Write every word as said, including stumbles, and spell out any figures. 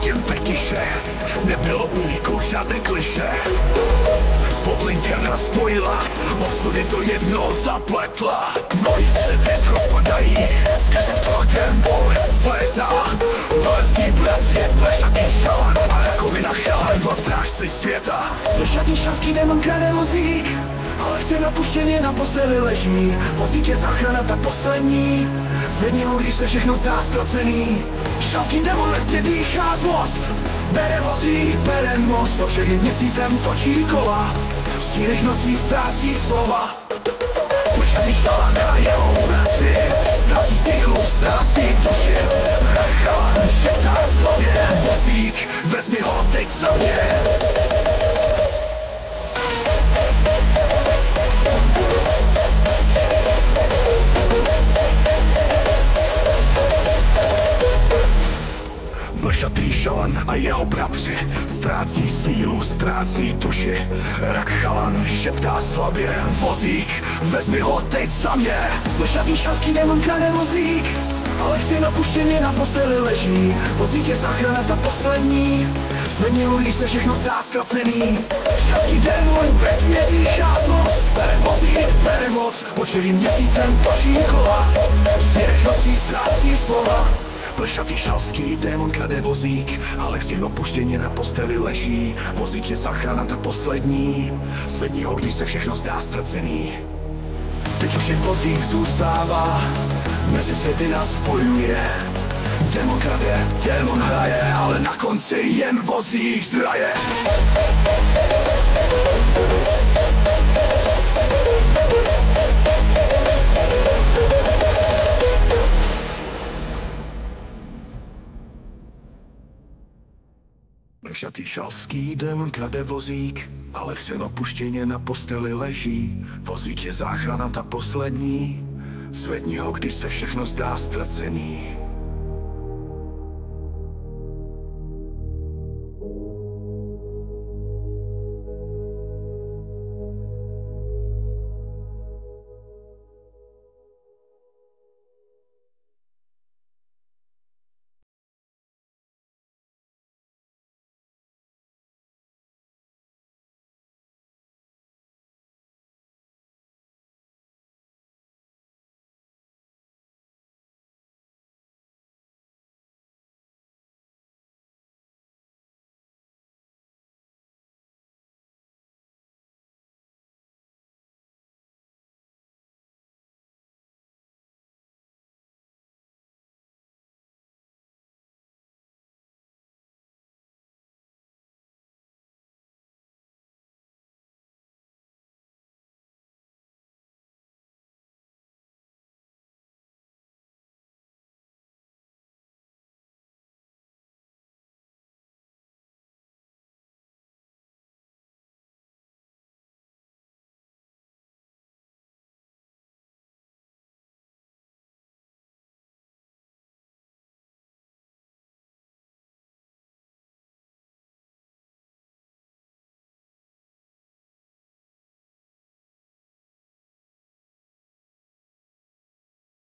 jen fetiše, nebylo úniku žádné kliše. Podlinka nás spojila, osudy to jedno zapletla. Nohy se teď rozpadají, s každým krokem bolest slétá. Bolestí brat je plešatý šalan, a rakovina chalan, dva strážci světa. Plešatý šanský demon krade vozík, ale chce napuštěně na posteli leží. Vozík je záchrana ta poslední, zvedni ho, když se všechno zdá ztracený. Šanský demon lehce dýchá zlost, bere vozík, bere moc, po všech měsícem točí kola. V stínech nocí ztrácí slova. Plešatý šalan a jeho bratři ztrácí sílu, ztrácí duši. Chalan šeptá slově, vozík, vezmi ho teď za mě. Plešatý šalan a jeho bratři ztrácí sílu, ztrácí duši. Rak chalan šeptá slabě, vozík, vezmi ho teď za mě. Plešatý šanský demon krade vozík, ale chci napuštěně na posteli leží. Vozík je záchrana ta poslední, zvedni ho, když se všechno zdá ztracený. Šanský demon ve tmě dýchá zlost, bere vozík, bere moc, po čelým měsícem točí kola. V těch nocí ztrácí slova. Plešatý šalský démon krade vozík, ale chci napuštěně na posteli leží. Vozík je záchrana ta poslední, zvedni ho, když se všechno zdá ztracený. Teď už jen vozík zůstává, mezi světy nás spojuje. Démon krade, démon hraje, ale na konci jen vozík zraje. Plešatý šalský démon krade vozík, ale chce napuštěně na posteli leží. Vozík je záchrana ta poslední, zvedni ho, když se všechno zdá ztracený.